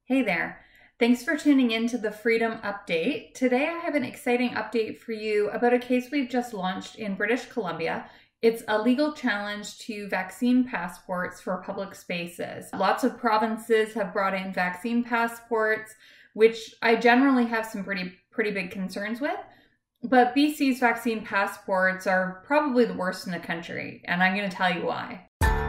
Hey there. Thanks for tuning in to the Freedom Update. Today I have an exciting update for you about a case we've just launched in British Columbia. It's a legal challenge to vaccine passports for public spaces. Lots of provinces have brought in vaccine passports, which I generally have some pretty big concerns with. But BC's vaccine passports are probably the worst in the country, and I'm going to tell you why.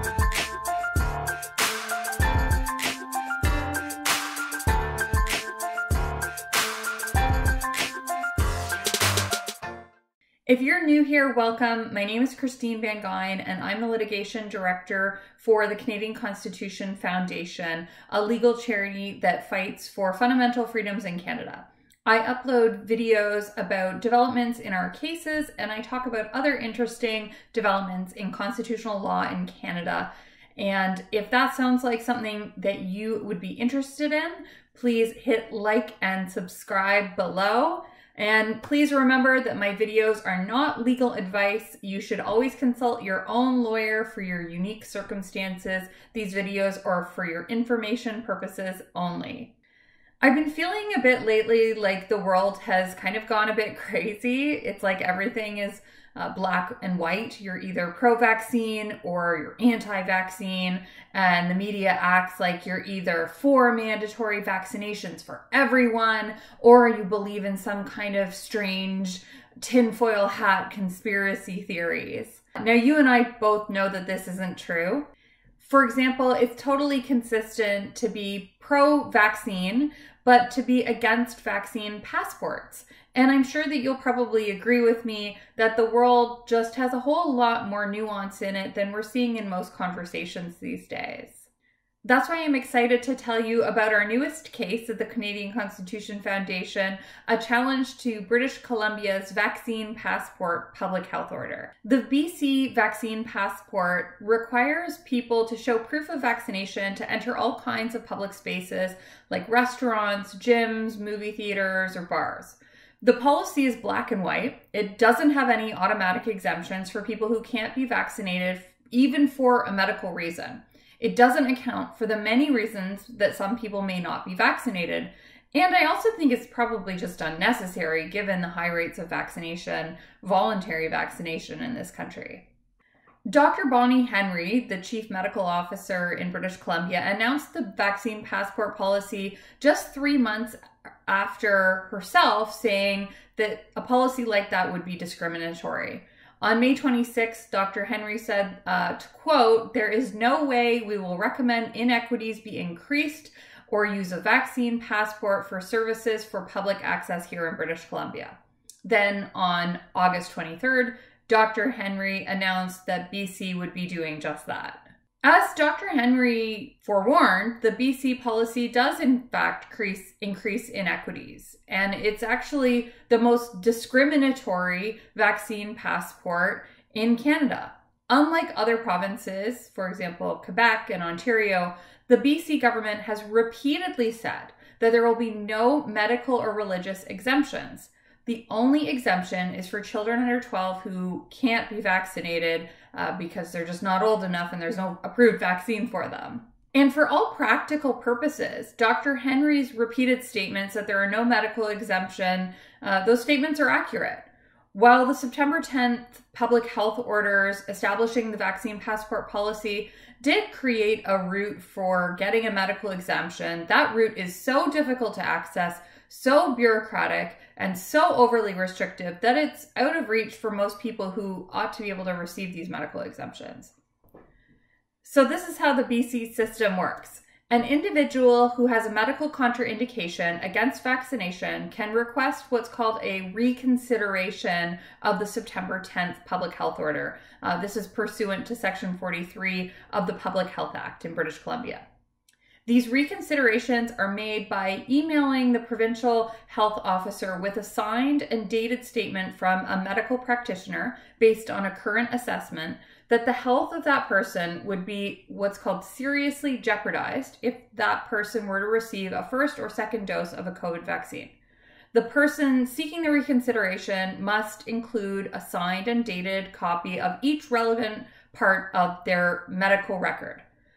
If you're new here, welcome. My name is Christine Van Gyn, and I'm the litigation director for the Canadian Constitution Foundation, a legal charity that fights for fundamental freedoms in Canada. I upload videos about developments in our cases, and I talk about other interesting developments in constitutional law in Canada. And if that sounds like something that you would be interested in, please hit like and subscribe below. And please remember that my videos are not legal advice. You should always consult your own lawyer for your unique circumstances. These videos are for your information purposes only. I've been feeling a bit lately like the world has kind of gone a bit crazy. It's like everything is black and white. You're either pro-vaccine or you're anti-vaccine, and the media acts like you're either for mandatory vaccinations for everyone or you believe in some kind of strange tinfoil hat conspiracy theories. Now, you and I both know that this isn't true. For example, it's totally consistent to be pro-vaccine, but to be against vaccine passports. And I'm sure that you'll probably agree with me that the world just has a whole lot more nuance in it than we're seeing in most conversations these days. That's why I'm excited to tell you about our newest case at the Canadian Constitution Foundation, a challenge to British Columbia's vaccine passport public health order. The BC vaccine passport requires people to show proof of vaccination to enter all kinds of public spaces like restaurants, gyms, movie theaters, or bars. The policy is black and white. It doesn't have any automatic exemptions for people who can't be vaccinated, even for a medical reason. It doesn't account for the many reasons that some people may not be vaccinated. And I also think it's probably just unnecessary given the high rates of vaccination, voluntary vaccination in this country. Dr. Bonnie Henry, the chief medical officer in British Columbia, announced the vaccine passport policy just 3 months after herself saying that a policy like that would be discriminatory. On May 26, Dr. Henry said, to quote, "There is no way we will recommend inequities be increased or use a vaccine passport for services for public access here in British Columbia." Then on August 23rd, Dr. Henry announced that BC would be doing just that. As Dr. Henry forewarned, the BC policy does in fact increase inequities, and it's actually the most discriminatory vaccine passport in Canada. Unlike other provinces, for example, Quebec and Ontario, the BC government has repeatedly said that there will be no medical or religious exemptions. The only exemption is for children under 12 who can't be vaccinated because they're just not old enough and there's no approved vaccine for them. And for all practical purposes, Dr. Henry's repeated statements that there are no medical exemption, those statements are accurate. While the September 10th public health orders establishing the vaccine passport policy did create a route for getting a medical exemption, that route is so difficult to access, so bureaucratic, and so overly restrictive that it's out of reach for most people who ought to be able to receive these medical exemptions. So this is how the BC system works. An individual who has a medical contraindication against vaccination can request what's called a reconsideration of the September 10th public health order. This is pursuant to Section 43 of the Public Health Act in British Columbia. These reconsiderations are made by emailing the provincial health officer with a signed and dated statement from a medical practitioner based on a current assessment that the health of that person would be what's called seriously jeopardized if that person were to receive a first or second dose of a COVID vaccine. The person seeking the reconsideration must include a signed and dated copy of each relevant part of their medical record.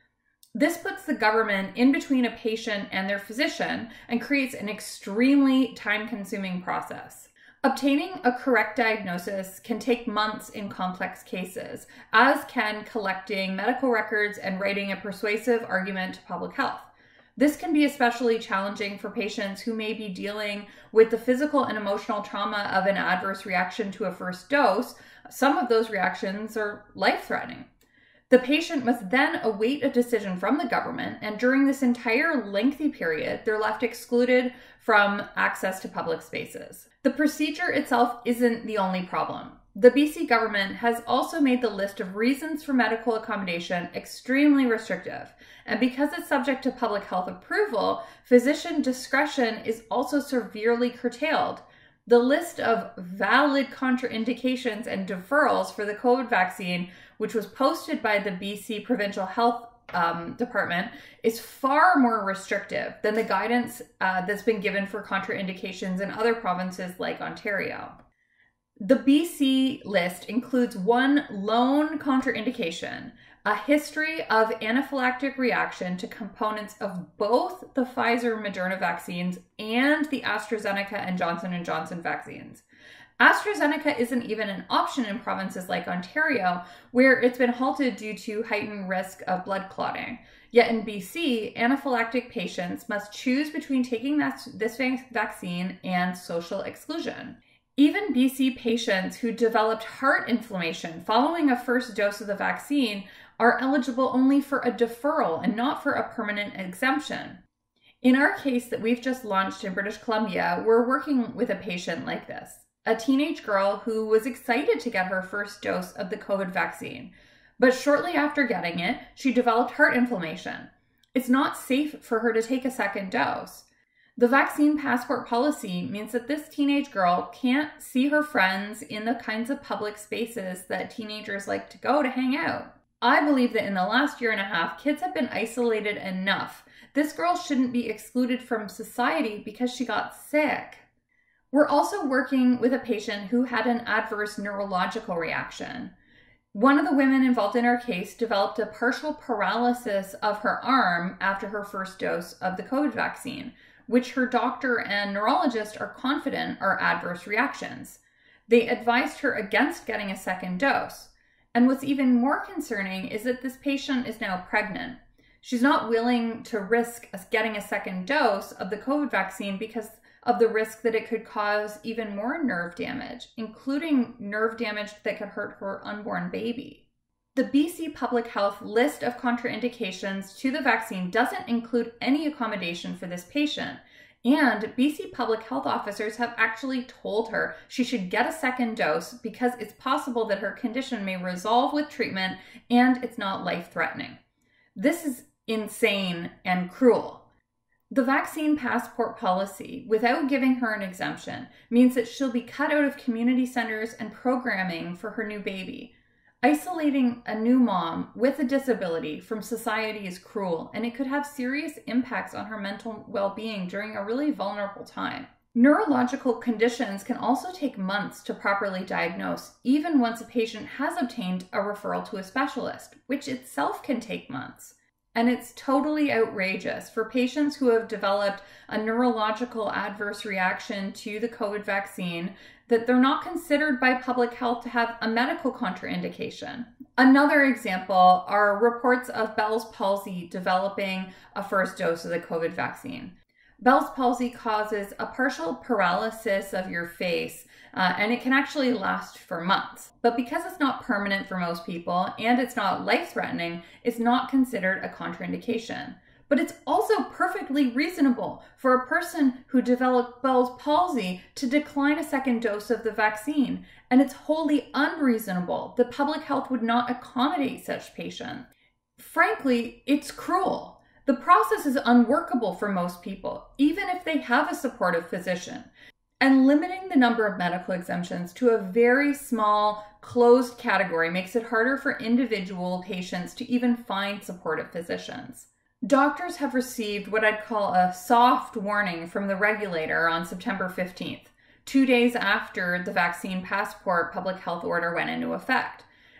This puts the government in between a patient and their physician and creates an extremely time-consuming process. Obtaining a correct diagnosis can take months in complex cases, as can collecting medical records and writing a persuasive argument to public health. This can be especially challenging for patients who may be dealing with the physical and emotional trauma of an adverse reaction to a first dose. Some of those reactions are life-threatening. The patient must then await a decision from the government, and during this entire lengthy period, they're left excluded from access to public spaces. The procedure itself isn't the only problem. The BC government has also made the list of reasons for medical accommodation extremely restrictive, and because it's subject to public health approval, physician discretion is also severely curtailed. The list of valid contraindications and deferrals for the COVID vaccine, which was posted by the BC Provincial Health Department, is far more restrictive than the guidance that's been given for contraindications in other provinces like Ontario. The BC list includes one lone contraindication, a history of anaphylactic reaction to components of both the Pfizer-Moderna vaccines and the AstraZeneca and Johnson & Johnson vaccines. AstraZeneca isn't even an option in provinces like Ontario, where it's been halted due to heightened risk of blood clotting. Yet in BC, anaphylactic patients must choose between taking this vaccine and social exclusion. Even BC patients who developed heart inflammation following a first dose of the vaccine are eligible only for a deferral and not for a permanent exemption. In our case that we've just launched in British Columbia, we're working with a patient like this, a teenage girl who was excited to get her first dose of the COVID vaccine, but shortly after getting it, she developed heart inflammation. It's not safe for her to take a second dose. The vaccine passport policy means that this teenage girl can't see her friends in the kinds of public spaces that teenagers like to go to hang out. I believe that in the last year and a half, kids have been isolated enough. This girl shouldn't be excluded from society because she got sick. We're also working with a patient who had an adverse neurological reaction. One of the women involved in our case developed a partial paralysis of her arm after her first dose of the COVID vaccine, which her doctor and neurologist are confident are adverse reactions. They advised her against getting a second dose. And what's even more concerning is that this patient is now pregnant. She's not willing to risk getting a second dose of the COVID vaccine because of the risk that it could cause even more nerve damage, including nerve damage that could hurt her unborn baby. The BC Public Health list of contraindications to the vaccine doesn't include any accommodation for this patient, and BC Public Health officers have actually told her she should get a second dose because it's possible that her condition may resolve with treatment and it's not life-threatening. This is insane and cruel. The vaccine passport policy, without giving her an exemption, means that she'll be cut out of community centers and programming for her new baby. Isolating a new mom with a disability from society is cruel, and it could have serious impacts on her mental well-being during a really vulnerable time. Neurological conditions can also take months to properly diagnose, even once a patient has obtained a referral to a specialist, which itself can take months. And it's totally outrageous for patients who have developed a neurological adverse reaction to the COVID vaccine that they're not considered by public health to have a medical contraindication. Another example are reports of Bell's palsy developing a first dose of the COVID vaccine. Bell's palsy causes a partial paralysis of your face, and it can actually last for months. But because it's not permanent for most people and it's not life-threatening, it's not considered a contraindication. But it's also perfectly reasonable for a person who developed Bell's palsy to decline a second dose of the vaccine, and it's wholly unreasonable that public health would not accommodate such patients. Frankly, it's cruel. The process is unworkable for most people, even if they have a supportive physician. And limiting the number of medical exemptions to a very small, closed category makes it harder for individual patients to even find supportive physicians. Doctors have received what I'd call a soft warning from the regulator on September 15th, 2 days after the vaccine passport public health order went into effect.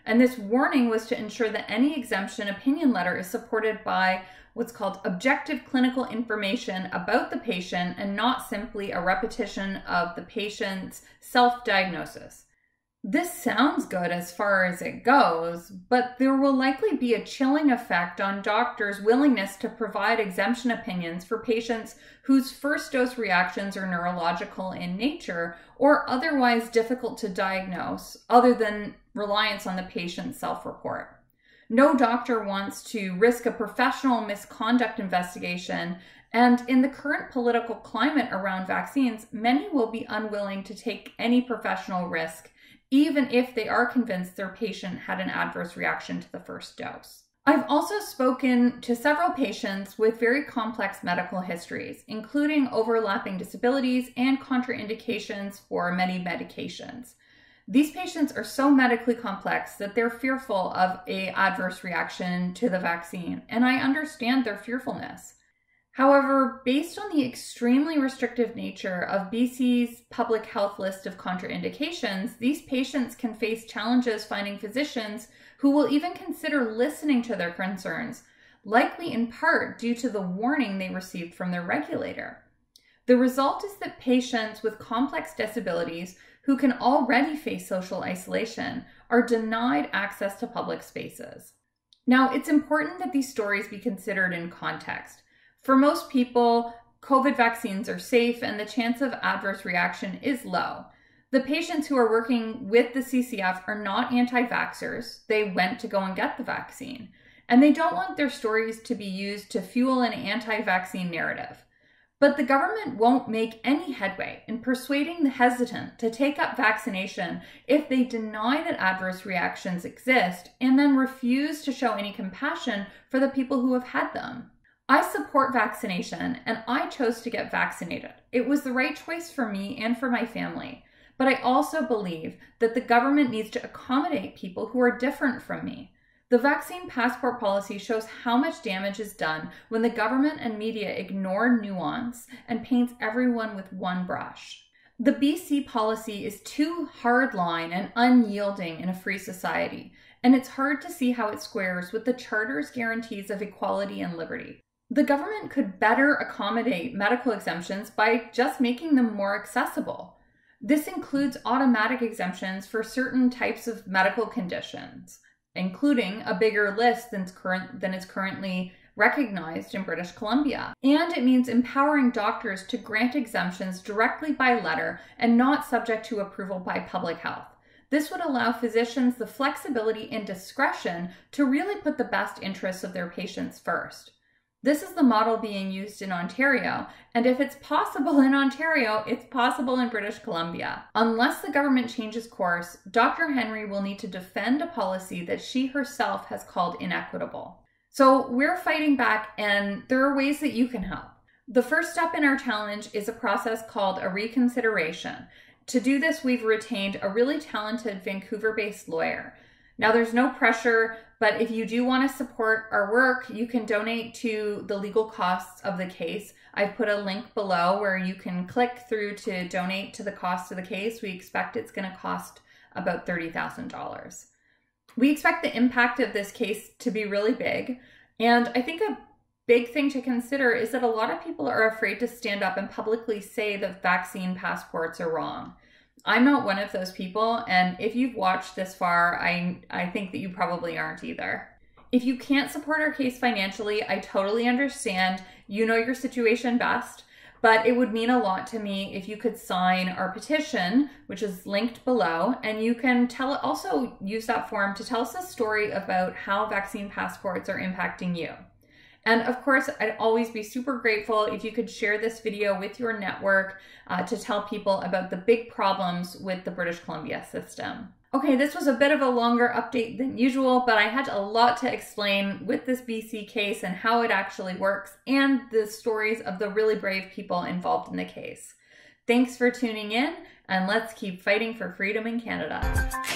And this warning was to ensure that any exemption opinion letter is supported by what's called objective clinical information about the patient and not simply a repetition of the patient's self-diagnosis. This sounds good as far as it goes, but there will likely be a chilling effect on doctors' willingness to provide exemption opinions for patients whose first dose reactions are neurological in nature or otherwise difficult to diagnose, other than reliance on the patient's self-report. No doctor wants to risk a professional misconduct investigation, and in the current political climate around vaccines, many will be unwilling to take any professional risk, even if they are convinced their patient had an adverse reaction to the first dose. I've also spoken to several patients with very complex medical histories, including overlapping disabilities and contraindications for many medications. These patients are so medically complex that they're fearful of an adverse reaction to the vaccine, and I understand their fearfulness. However, based on the extremely restrictive nature of BC's public health list of contraindications, these patients can face challenges finding physicians who will even consider listening to their concerns, likely in part due to the warning they received from their regulator. The result is that patients with complex disabilities who can already face social isolation are denied access to public spaces. Now, it's important that these stories be considered in context. For most people, COVID vaccines are safe and the chance of adverse reaction is low. The patients who are working with the CCF are not anti-vaxxers. They went to go and get the vaccine. And they don't want their stories to be used to fuel an anti-vaccine narrative. But the government won't make any headway in persuading the hesitant to take up vaccination if they deny that adverse reactions exist and then refuse to show any compassion for the people who have had them. I support vaccination and I chose to get vaccinated. It was the right choice for me and for my family. But I also believe that the government needs to accommodate people who are different from me. The vaccine passport policy shows how much damage is done when the government and media ignore nuance and paints everyone with one brush. The BC policy is too hardline and unyielding in a free society, and it's hard to see how it squares with the Charter's guarantees of equality and liberty. The government could better accommodate medical exemptions by just making them more accessible. This includes automatic exemptions for certain types of medical conditions, including a bigger list than is currently recognized in British Columbia. And it means empowering doctors to grant exemptions directly by letter and not subject to approval by public health. This would allow physicians the flexibility and discretion to really put the best interests of their patients first. This is the model being used in Ontario, and if it's possible in Ontario, it's possible in British Columbia. Unless the government changes course, Dr. Henry will need to defend a policy that she herself has called inequitable. So we're fighting back, and there are ways that you can help. The first step in our challenge is a process called a reconsideration. To do this, we've retained a really talented Vancouver-based lawyer. Now, there's no pressure, but if you do want to support our work, you can donate to the legal costs of the case. I've put a link below where you can click through to donate to the cost of the case. We expect it's going to cost about $30,000. We expect the impact of this case to be really big, and I think a big thing to consider is that a lot of people are afraid to stand up and publicly say that vaccine passports are wrong. I'm not one of those people, and if you've watched this far, I think that you probably aren't either. If you can't support our case financially, I totally understand. You know your situation best, but it would mean a lot to me if you could sign our petition, which is linked below, and you can also use that form to tell us a story about how vaccine passports are impacting you. And of course, I'd always be super grateful if you could share this video with your network to tell people about the big problems with the British Columbia system. Okay, this was a bit of a longer update than usual, but I had a lot to explain with this BC case and how it actually works and the stories of the really brave people involved in the case. Thanks for tuning in, and let's keep fighting for freedom in Canada.